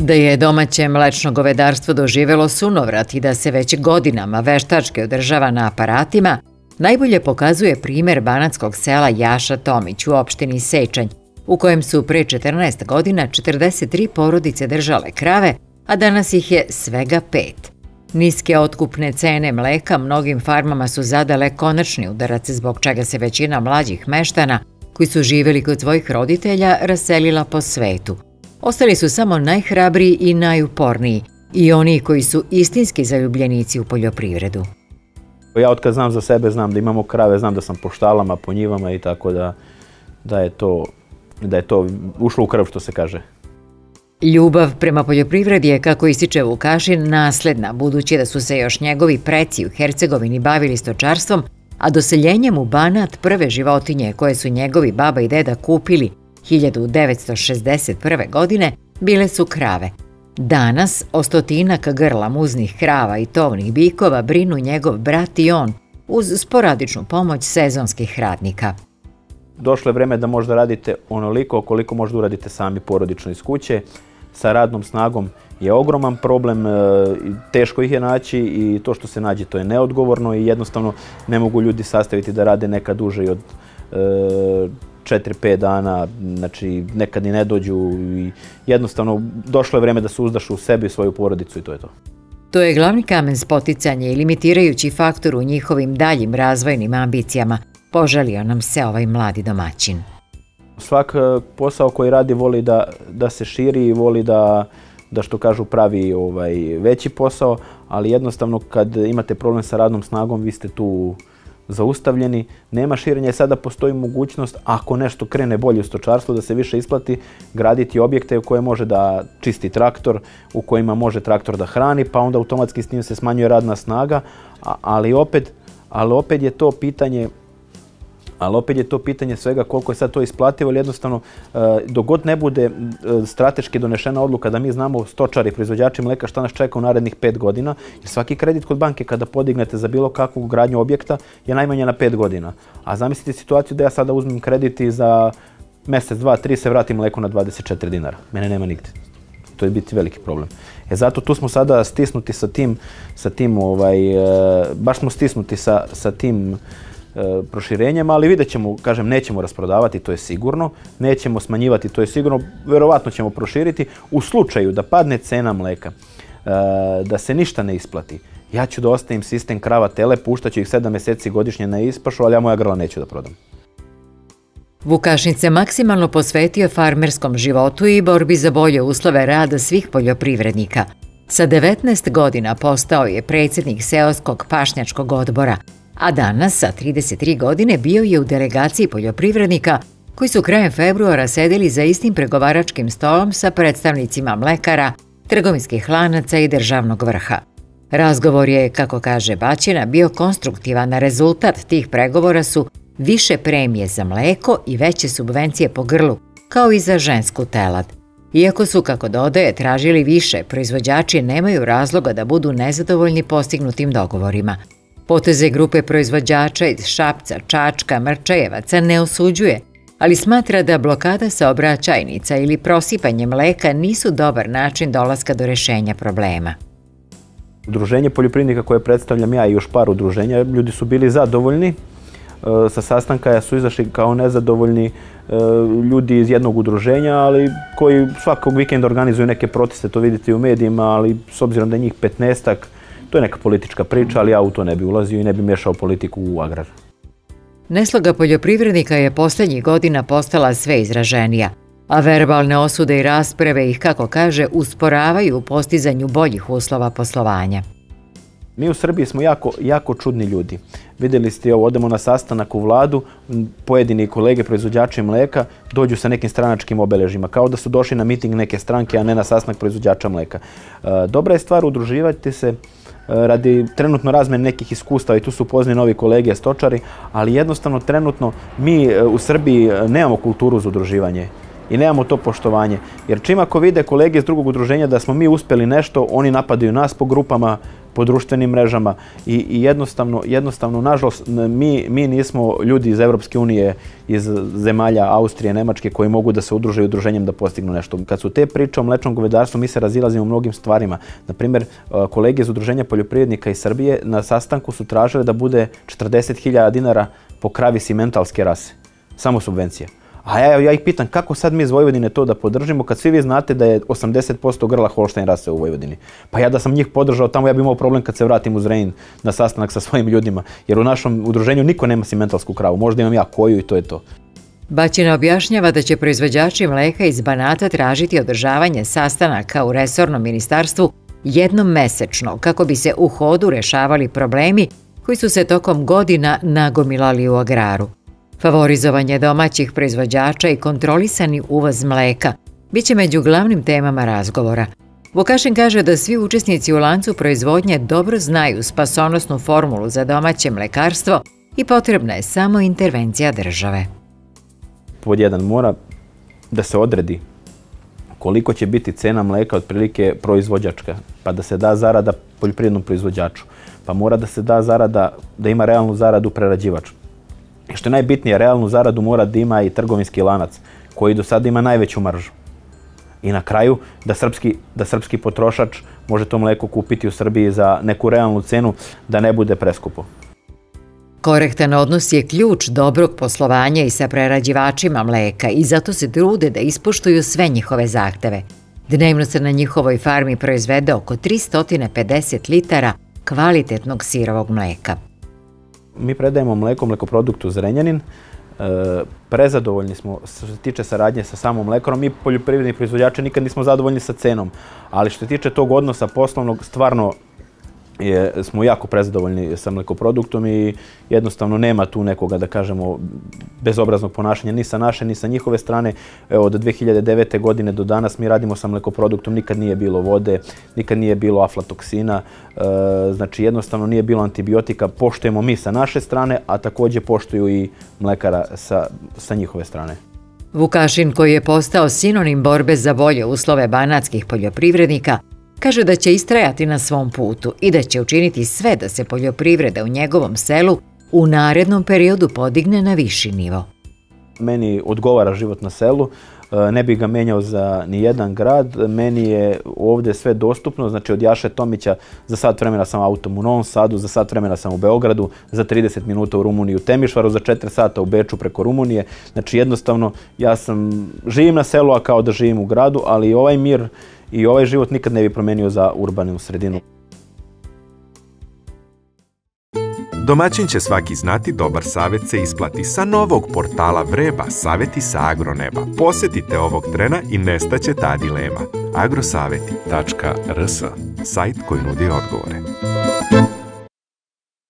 Da je domaće mlečno govedarstvo doživelo sunovrat i da se već godinama veštački održava na aparatima, najbolje pokazuje primer banatskog sela Jaša Tomić u opštini Sečanj, u kojem su pre 14 godina 43 porodice držale krave, a danas ih je svega 5. Niske otkupne cene mleka mnogim farmama su zadale konačni udarac, zbog čega se većina mlađih meštana, koji su živeli kod svojih roditelja, raselila po svetu. Ostali su samo najhrabriji i najuporniji i oni koji su istinski zaljubljenici u poljoprivredu. Ja otkad znam za sebe, znam da imamo krave, znam da sam po štalama, po njivama i tako da je to ušlo u krv, što se kaže. Ljubav prema poljoprivredi je, kako ističe Vukašin, nasledna, budući da su se još njegovi preci u Hercegovini bavili stočarstvom, a doseljenjem u Banat prve životinje koje su njegovi baba i deda kupili 1961. godine bile su krave. Danas o stotinak grla muznih krava i tovnih bikova brinu njegov brat i on, uz sporadičnu pomoć sezonskih radnika. Došlo je vreme da možda radite onoliko koliko možda uradite sami porodično iz kuće. Sa radnom snagom je ogroman problem, teško ih je naći i to što se nađe to je neodgovorno i jednostavno ne mogu ljudi sastaviti da rade nekad duže od 4-5 dana, znači nekad i ne dođu i jednostavno došlo je vreme da se uzdaš u sebi i svoju porodicu i to je to. To je glavni kamen spoticanja i limitirajući faktor u njihovim daljim razvojnim ambicijama, požalio nam se ovaj mladi domaćin. Svak posao koji radi voli da se širi i voli da što kažu pravi veći posao, ali jednostavno kad imate problem sa radnom snagom vi ste tu zaustavljeni, nema širenja i sada postoji mogućnost, ako nešto krene bolje u stočarstvu, da se više isplati graditi objekte u koje može da čisti traktor, u kojima može traktor da hrani, pa onda automatski s njim se smanjuje radna snaga, ali opet je to pitanje svega koliko je sad to isplativo, ali jednostavno dok god ne bude strateški donešena odluka da mi znamo stočari, proizvođači mleka šta nas čeka u narednih 5 godina, jer svaki kredit kod banke kada podignete za bilo kakvu gradnju objekta je najmanje na 5 godina. A zamislite situaciju da ja sada uzmem kredit i za mjesec, 2, 3 se vratim mleku na 24 dinara. Mene nema nigde. To je biti veliki problem. Zato tu smo sada stisnuti sa tim baš smo stisnuti sa tim proširenjem, ali vidjet ćemo, kažem, nećemo rasprodavati, to je sigurno, nećemo smanjivati, to je sigurno, verovatno ćemo proširiti. U slučaju da padne cena mleka, da se ništa ne isplati, ja ću da ostavim sistem krava tele, puštat ću ih 7 mjeseci godišnje na ispašu, ali ja moja grla neću da prodam. Vukašin se maksimalno posvetio farmerskom životu i borbi za bolje uslove rada svih poljoprivrednika. Sa 19 godina postao je predsjednik seoskog pašnjačkog odbora, a danas sa 33 godine bio je u delegaciji poljoprivrednika koji su krajem februara sedeli za istim pregovaračkim stolom sa predstavnicima mlekara, trgovinskih lanaca i državnog vrha. Razgovor je, kako kaže Baćina, bio konstruktivan, a rezultat tih pregovora su više premije za mleko i veće subvencije po grlu, kao i za žensku telad. Iako su, kako dodaje, tražili više, proizvođači nemaju razloga da budu nezadovoljni postignutim dogovorima. Poteze grupe proizvođača iz Šapca, Čačka, Mrčajevaca ne osuđuje, ali smatra da blokada saobraćajnica ili prosipanje mleka nisu dobar način dolaska do rešenja problema. Udruženje poljoprivrednika koje predstavljam ja i još par udruženja, ljudi su bili zadovoljni. Sa sastanka su izašli kao nezadovoljni ljudi iz jednog udruženja, ali koji svakog vikenda organizuju neke proteste, to vidite i u medijima, ali s obzirom da je njih 15-ak, to je neka politička priča, ali ja u to ne bi ulazio i ne bi miješao politiku u agrar. Nesloga poljoprivrednika je posljednjih godina postala sve izraženija, a verbalne osude i rasprave ih, kako kaže, usporavaju u postizanju boljih uslova poslovanja. Mi u Srbiji smo jako čudni ljudi. Vidjeli ste ovo, odemo na sastanak u vladu, pojedini kolege proizvođači mleka dođu sa nekim stranačkim obeležjima, kao da su došli na miting neke stranke, a ne na sastanak proizvođača mleka. Dobra je stvar udruživati se radi trenutno razmene nekih iskustava i tu su upoznani novi kolege stočari, ali jednostavno trenutno mi u Srbiji nemamo kulturu za udruživanje. I nemamo to poštovanje. Jer čim ako vide kolege iz drugog udruženja da smo mi uspjeli nešto, oni napadaju nas po grupama, po društvenim mrežama i jednostavno, nažalost, mi nismo ljudi iz Evropske unije, iz zemalja Austrije, Nemačke, koji mogu da se udruže udruženjem da postignu nešto. Kad su te priče o mlečnom govedarstvu, mi se razilazimo u mnogim stvarima. Naprimjer, kolege iz Udruženja poljoprivrednika iz Srbije na sastanku su tražili da bude 40.000 dinara po kravi simentalske rase. Samo subvencije. A ja ih pitam kako sad mi iz Vojvodine to da podržimo kad svi vi znate da je 80% grla Holštajn rase u Vojvodini. Pa ja da sam njih podržao tamo ja bi imao problem kad se vratim u Zrenjanin na sastanak sa svojim ljudima. Jer u našem udruženju niko nema simentalsku kravu. Možda imam ja koju i to je to. Baćina objašnjava da će proizvođači mleka iz Banata tražiti održavanje sastanaka u resornom ministarstvu jednom mesečno kako bi se u hodu rešavali problemi koji su se tokom godina nagomilali u agraru. Favorizovanje domaćih proizvođača i kontrolisani uvoz mleka biće među glavnim temama razgovora. Vukašin kaže da svi učesnici u lancu proizvodnje dobro znaju spasonosnu formulu za domaće mlekarstvo i potrebna je samo intervencija države. Pod jedan, mora da se odredi koliko će biti cena mleka otprilike proizvođačka, pa da se da zarada poljoprivrednom proizvođaču, pa mora da se da zarada, da ima realnu zaradu prerađivač. I što je najbitnije, realnu zaradu mora da ima i trgovinski lanac, koji do sada ima najveću maržu. I na kraju, da srpski potrošač može to mleko kupiti u Srbiji za neku realnu cenu, da ne bude preskupo. Korektan odnos je ključ dobrog poslovanja i sa prerađivačima mleka i zato se trude da ispoštuju sve njihove zahteve. Dnevno se na njihovoj farmi proizvede oko 350 litara kvalitetnog sirovog mleka. Mi predajemo mleko mlekoproduktu Zrenjanin. Prezadovoljni smo što se tiče saradnje sa samom mlekarom. Mi poljoprivredni proizvođači nikad nismo zadovoljni sa cenom, ali što se tiče tog odnosa poslovnog, stvarno smo jako prezadovoljni sa mlekoproduktom i jednostavno nema tu nekoga, da kažemo, bezobraznog ponašanja ni sa naše, ni sa njihove strane. Od 2009. godine do danas mi radimo sa mlekoproduktom, nikad nije bilo vode, nikad nije bilo aflatoksina, znači jednostavno nije bilo antibiotika, poštujemo mi sa naše strane, a također poštuju i mlekara sa njihove strane. Vukašin, koji je postao sinonim borbe za bolje uslove banatskih poljoprivrednika, kaže da će istrajati na svom putu i da će učiniti sve da se poljoprivreda u njegovom selu u narednom periodu podigne na viši nivo. Meni odgovara život na selu, ne bih ga menjao za nijedan grad. Meni je ovdje sve dostupno, znači od Jaše Tomića za sat vremena sam autom u Novom Sadu, za sat vremena sam u Beogradu, za 30 minuta u Rumuniji u Temišvaru, za 4 sata u Beču preko Rumunije. Znači jednostavno ja živim na selu, a kao da živim u gradu, ali ovaj mir i ovaj život nikad ne bi promenio za urbanu sredinu. Domaćin će svaki znati, dobar savjet se isplati. Sa novog portala Vreba, savjeti sa agroneba. Posjetite ovog trena i nestaće ta dilema. agrosaveti.rs, sajt koji nudi odgovore.